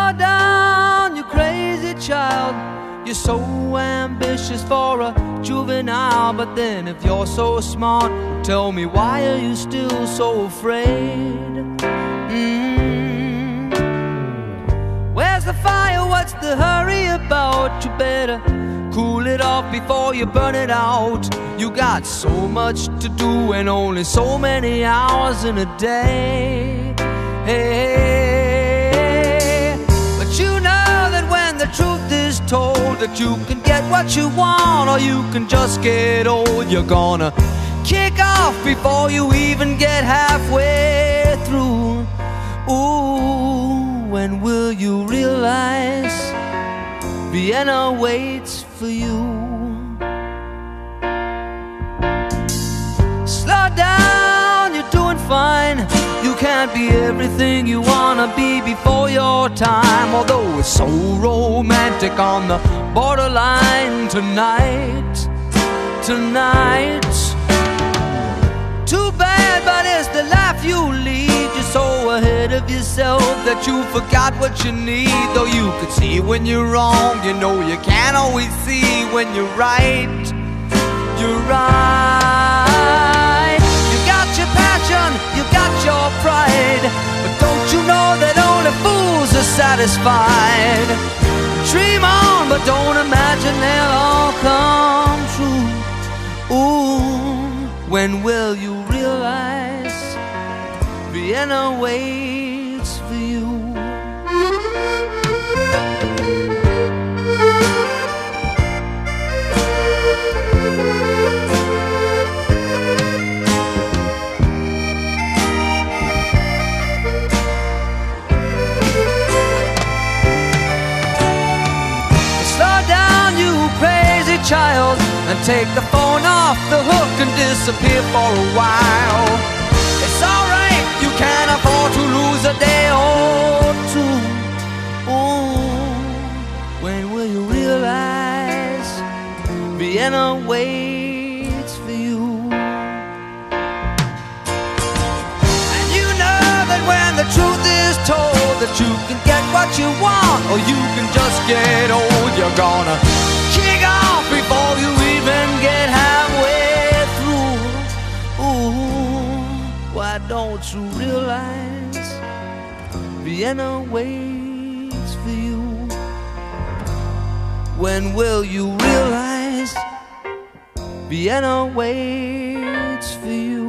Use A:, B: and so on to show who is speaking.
A: Slow down, you crazy child. You're so ambitious for a juvenile. But then if you're so smart, tell me, why are you still so afraid? Where's the fire? What's the hurry about? You better cool it off before you burn it out. You got so much to do and only so many hours in a day. Hey, but you know that when the truth is told, that you can get what you want or you can just get old. You're gonna kick off before you even get halfway through. Ooh, when will you realize Vienna waits for you? Slow down, you're doing fine. You can't be everything you wanna be before your time. Although it's so romantic on the borderline tonight, tonight. Too bad, but it's the life you lead. You're so ahead of yourself that you forgot what you need. Though you could see when you're wrong, you know you can't always see when you're right. You're right. You got your passion, you got your pride, but don't you know that only fools are satisfied? Dream on, but don't imagine they'll all come true. Ooh, when will you realize Vienna waits for you? Slow down, you crazy child, and take the phone off the hook and disappear for a while. It's alright, you can't afford to lose a day or two. Ooh, when will you realize Vienna waits for you? And you know that when the truth is told, that you can get what you want or you can just get old. You're gonna kick off before you even get halfway through. Ooh, why don't you realize Vienna waits for you? When will you realize Vienna waits for you?